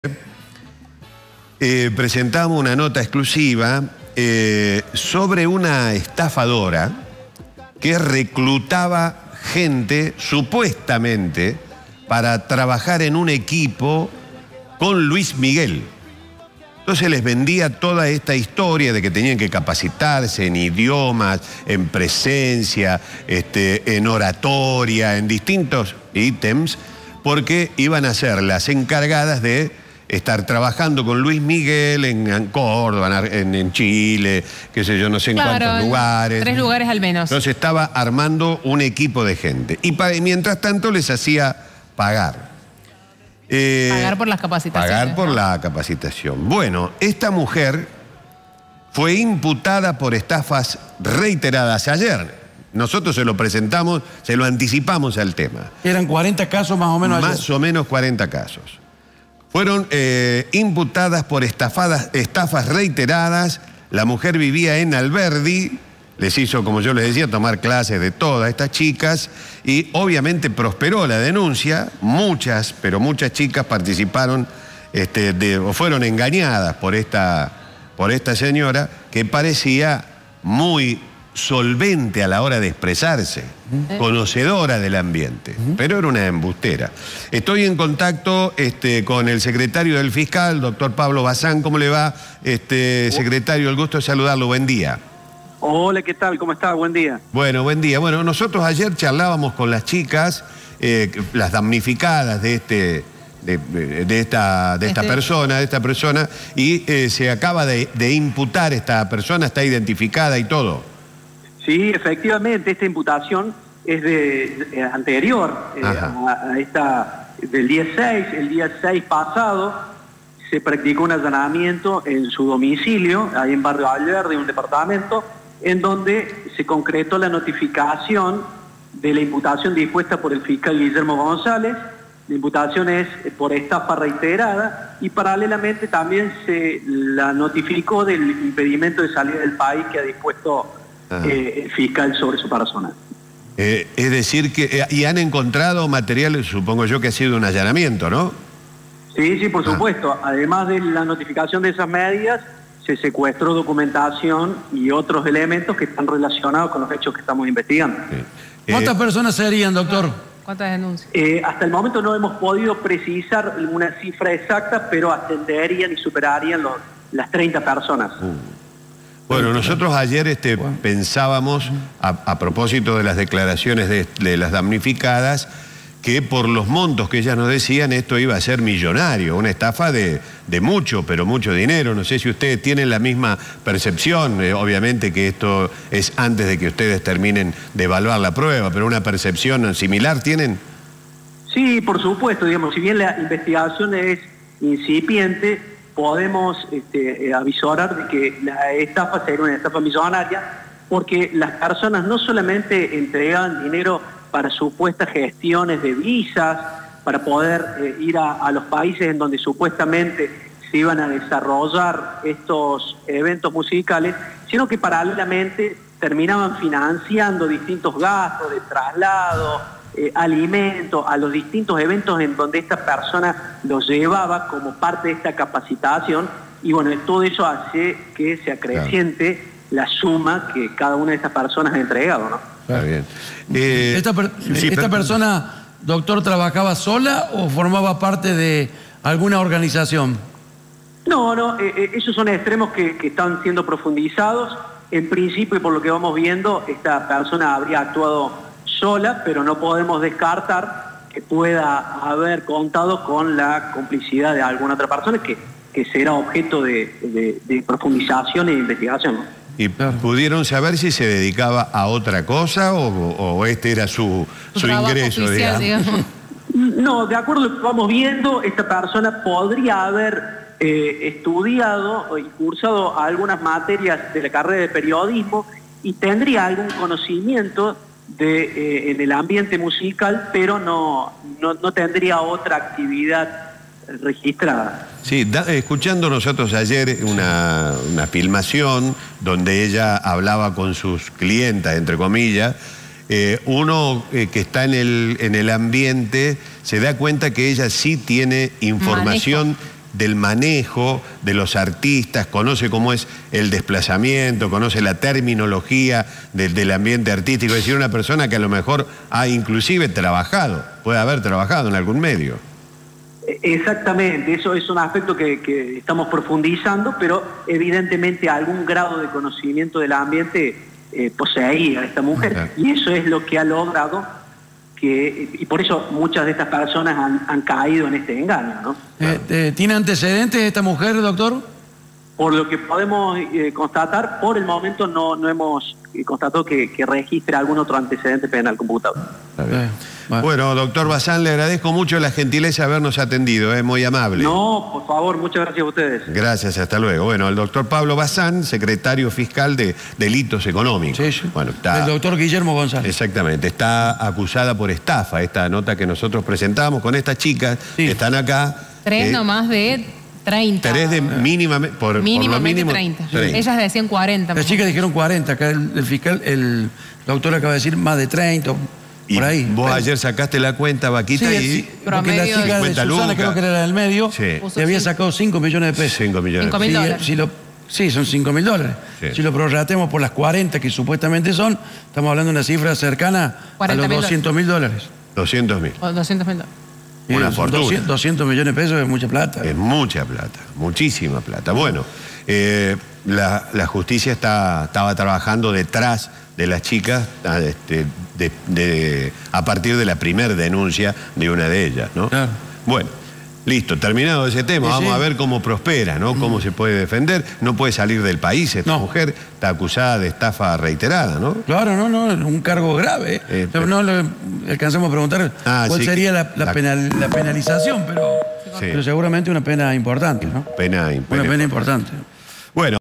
Presentamos una nota exclusiva sobre una estafadora que reclutaba gente supuestamente para trabajar en un equipo con Luis Miguel. Entonces les vendía toda esta historia de que tenían que capacitarse en idiomas, en presencia, en oratoria, en distintos ítems, porque iban a ser las encargadas de estar trabajando con Luis Miguel en Córdoba, en Chile, qué sé yo, no sé en cuántos lugares. 3 lugares al menos. Entonces estaba armando un equipo de gente. Y mientras tanto les hacía pagar. Pagar por las capacitaciones. Pagar por la capacitación. Bueno, esta mujer fue imputada por estafas reiteradas ayer. Nosotros se lo presentamos, se lo anticipamos al tema. Eran 40 casos más o menos ayer. Más o menos 40 casos. Fueron imputadas por estafas reiteradas. La mujer vivía en Alberdi, les hizo, como yo les decía, tomar clases de todas estas chicas y obviamente prosperó la denuncia. Muchas, pero muchas chicas participaron o fueron engañadas por esta señora que parecía muy solvente a la hora de expresarse, conocedora del ambiente, pero era una embustera. Estoy en contacto con el secretario del fiscal, doctor Pablo Bazán. ¿Cómo le va, secretario? El gusto de saludarlo. Buen día. Hola, ¿qué tal? ¿Cómo está? Buen día. Bueno, buen día. Bueno, nosotros ayer charlábamos con las chicas, las damnificadas de esta persona, y se acaba de imputar esta persona, está identificada y todo. Sí, efectivamente, esta imputación es anterior a esta del día 6. El día 6 pasado se practicó un allanamiento en su domicilio, ahí en Barrio Alberdi, un departamento, en donde se concretó la notificación de la imputación dispuesta por el fiscal Guillermo González. La imputación es por estafa reiterada y paralelamente también se la notificó del impedimento de salida del país que ha dispuesto el fiscal sobre su persona. Es decir, que y han encontrado material, supongo yo que ha sido un allanamiento, ¿no? Sí, por supuesto. Además de la notificación de esas medidas, se secuestró documentación y otros elementos que están relacionados con los hechos que estamos investigando. ¿Cuántas personas serían, doctor? ¿Cuántas denuncias? Hasta el momento no hemos podido precisar una cifra exacta, pero ascenderían y superarían las 30 personas. Bueno, nosotros ayer pensábamos, a propósito de las declaraciones de las damnificadas, que por los montos que ellas nos decían, esto iba a ser millonario, una estafa de mucho, pero mucho dinero. No sé si ustedes tienen la misma percepción, obviamente que esto es antes de que ustedes terminen de evaluar la prueba, pero una percepción similar ¿tienen? Sí, por supuesto, digamos, si bien la investigación es incipiente, podemos avisorar de que la estafa será una estafa millonaria, porque las personas no solamente entregaban dinero para supuestas gestiones de visas, para poder ir a los países en donde supuestamente se iban a desarrollar estos eventos musicales, sino que paralelamente terminaban financiando distintos gastos de traslado, alimentos, a los distintos eventos en donde esta persona los llevaba como parte de esta capacitación, y bueno, todo eso hace que se acreciente la suma que cada una de estas personas ha entregado, ¿no? Está bien. ¿Esta persona, doctor, trabajaba sola o formaba parte de alguna organización? No, esos son extremos que están siendo profundizados. En principio, y por lo que vamos viendo, esta persona habría actuado sola, pero no podemos descartar que pueda haber contado con la complicidad de alguna otra persona que será objeto de profundización e investigación, ¿no? ¿Y pudieron saber si se dedicaba a otra cosa o este era su ingreso, oficial, digamos? No, de acuerdo a lo que vamos viendo, esta persona podría haber estudiado y cursado algunas materias de la carrera de periodismo y tendría algún conocimiento en el ambiente musical, pero no tendría otra actividad registrada. Sí, escuchando nosotros ayer una filmación donde ella hablaba con sus clientas, entre comillas, uno que está en el ambiente se da cuenta que ella sí tiene información del manejo de los artistas, conoce cómo es el desplazamiento, conoce la terminología del ambiente artístico. Es decir, una persona que a lo mejor ha inclusive trabajado, puede haber trabajado en algún medio. Exactamente, eso es un aspecto que estamos profundizando, pero evidentemente algún grado de conocimiento del ambiente poseía esta mujer. Y eso es lo que ha logrado y por eso muchas de estas personas han caído en este engaño, ¿no? ¿Tiene antecedentes esta mujer, doctor? Por lo que podemos constatar, por el momento no hemos constatado que registre algún otro antecedente penal computable. Bueno, doctor Bazán, le agradezco mucho la gentileza de habernos atendido, muy amable. No, por favor, muchas gracias a ustedes. Gracias, hasta luego. Bueno, el doctor Pablo Bazán, secretario fiscal de Delitos Económicos. Sí. Bueno, el doctor Guillermo González. Exactamente, está acusada por estafa, esta nota que nosotros presentamos con estas chicas que están acá. 3 nomás de 30. 3 de mínimamente, por lo mínimo 30. Ellas decían 40. Las chicas dijeron 40, acá el fiscal, el doctor acaba de decir más de 30, por ahí. Vos ayer sacaste la cuenta, Vaquita, sí, porque la chica de Susana, creo que era la del medio, le había sacado 5 millones de pesos. 5 millones de pesos. Sí, son 5 mil dólares. Sí. Si lo prorratemos por las 40 que supuestamente son, estamos hablando de una cifra cercana a los 200 mil dólares. 200 mil. O 200 mil dólares. Una fortuna. 200 millones de pesos es mucha plata. Es mucha plata, muchísima plata. Bueno, la justicia estaba trabajando detrás de las chicas a partir de la primera denuncia de una de ellas, ¿no? Claro. Bueno, listo, terminado ese tema, vamos a ver cómo prospera, ¿no? Cómo se puede defender. No puede salir del país esta mujer, está acusada de estafa reiterada, ¿no? Claro, no, un cargo grave. No le alcanzamos a preguntar cuál sería la penalización, pero seguramente una pena importante, ¿no? Una pena importante. Bueno.